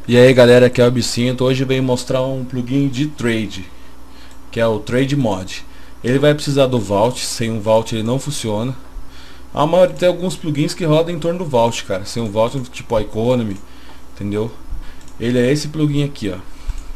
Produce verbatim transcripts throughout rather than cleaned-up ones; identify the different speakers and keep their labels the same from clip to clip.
Speaker 1: E aí galera, aqui é o Absinto. Hoje venho mostrar um plugin de trade, que é o Trade Mod. Ele vai precisar do Vault. Sem um Vault ele não funciona. A maioria tem alguns plugins que rodam em torno do Vault, cara. Sem um Vault, tipo a Economy, entendeu? Ele é esse plugin aqui, ó,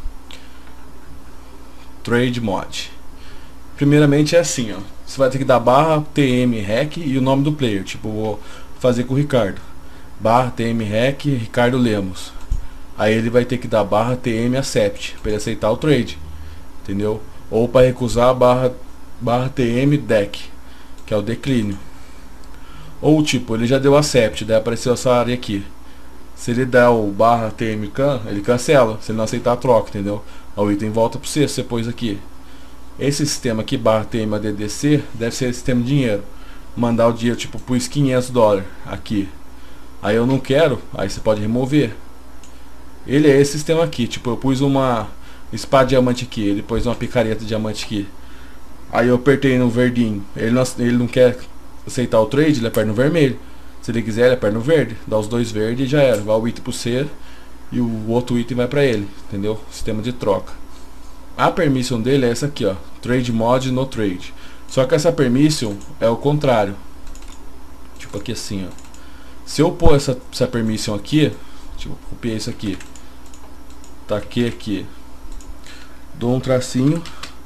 Speaker 1: Trade Mod. Primeiramente é assim, ó, você vai ter que dar barra tm rec e o nome do player. Tipo, vou fazer com o Ricardo, barra tm rec Ricardo Lemos. Aí ele vai ter que dar barra tm accept para ele aceitar o trade, entendeu? Ou para recusar, barra, barra tm deck, que é o declínio. Ou tipo, ele já deu accept, daí apareceu essa área aqui. Se ele der o barra tm can, ele cancela, se ele não aceitar a troca, entendeu? O item volta para você, você pôs aqui. Esse sistema aqui, barra tm addc, deve ser sistema de dinheiro. Mandar o dinheiro, tipo, pus quinhentos dólares aqui. Aí eu não quero, aí você pode remover. Ele é esse sistema aqui, tipo, eu pus uma espada diamante aqui, ele pôs uma picareta diamante aqui. Aí eu apertei no verdinho, ele não, ele não quer aceitar o trade, ele aperta no vermelho. Se ele quiser, ele aperta no verde, dá os dois verdes e já era. Vai o item pro C e o outro item vai pra ele, entendeu? Sistema de troca. A permission dele é essa aqui, ó, Trade Mod no Trade. Só que essa permission é o contrário. Tipo aqui assim, ó. Se eu pôr essa, essa permission aqui, tipo, copiei isso aqui, taquei aqui, dou um tracinho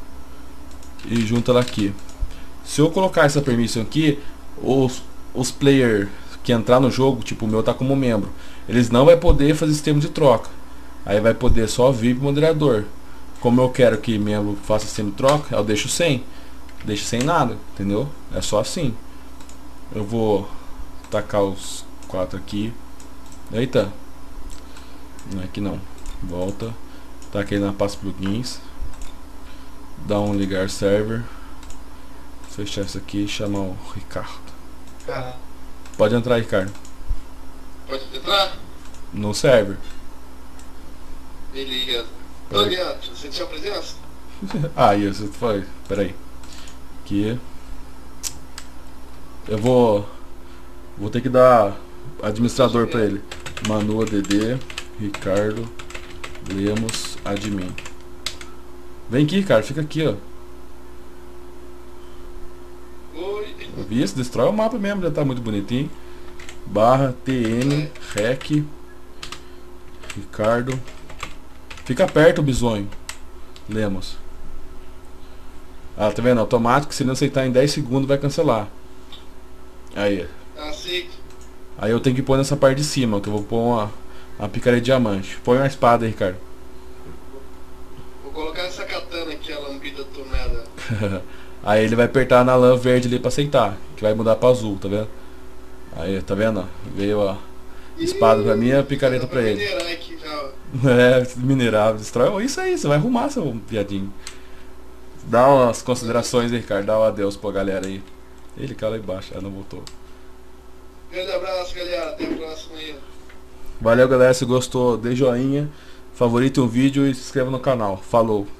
Speaker 1: e junto ela aqui. Se eu colocar essa permission aqui, os, os players que entrar no jogo, tipo o meu tá como membro, eles não vai poder fazer sistema de troca. Aí vai poder só V I P moderador. Como eu quero que membro faça sistema de troca, eu deixo sem. Deixo sem nada, entendeu? É só assim. Eu vou tacar os quatro aqui. Eita. Não é aqui não. Volta. Taquei na pasta plugins. Dá um ligar server. Fechar isso aqui e chamar o Ricardo.
Speaker 2: Ah,
Speaker 1: Pode entrar, Ricardo.
Speaker 2: pode entrar?
Speaker 1: No server.
Speaker 2: Beleza. Tô ligado, você tinha presença?
Speaker 1: Ah, isso foi. Pera aí. Aqui. Eu vou. Vou ter que dar administrador pra ele. Manu add Ricardo Lemos admin. Vem aqui, cara. Fica aqui, ó.
Speaker 2: Oi.
Speaker 1: Eu vi isso? Destrói o mapa mesmo. Já tá muito bonitinho. Barra tm rec Ricardo. Fica perto, bisonho Lemos. Ah, tá vendo? Automático, se não aceitar em dez segundos vai cancelar. Aí.
Speaker 2: Aceito.
Speaker 1: Aí eu tenho que pôr nessa parte de cima, que eu vou pôr uma, uma picareta de diamante. Põe uma espada aí, Ricardo.
Speaker 2: Vou colocar essa katana aqui, a lambida tunada.
Speaker 1: Aí ele vai apertar na lã verde ali pra aceitar, que vai mudar pra azul, tá vendo? Aí, tá vendo? Ó? Veio a espada pra mim e a picareta pra ele.
Speaker 2: Minerar aqui já, ó.
Speaker 1: É, minerável, destrói. Isso aí, você vai arrumar, seu viadinho. Dá umas considerações aí, Ricardo. Dá um adeus pra galera aí. Ele caiu lá embaixo, ah, não voltou.
Speaker 2: Grande abraço, galera. Até a próxima aí.
Speaker 1: Valeu, galera. Se gostou, dê joinha, favorite o vídeo e se inscreva no canal. Falou!